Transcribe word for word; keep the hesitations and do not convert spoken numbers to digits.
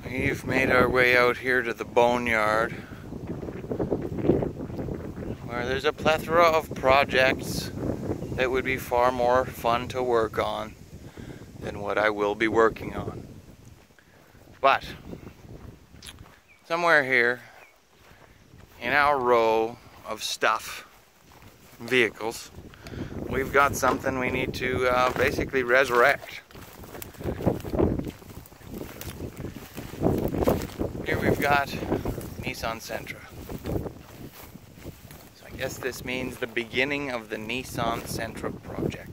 We've made our way out here to the Boneyard, where there's a plethora of projects that would be far more fun to work on than what I will be working on. But somewhere here in our row of stuff, vehicles, we've got something we need to uh, basically resurrect. Here we've got Nissan Sentra. So I guess this means the beginning of the Nissan Sentra project.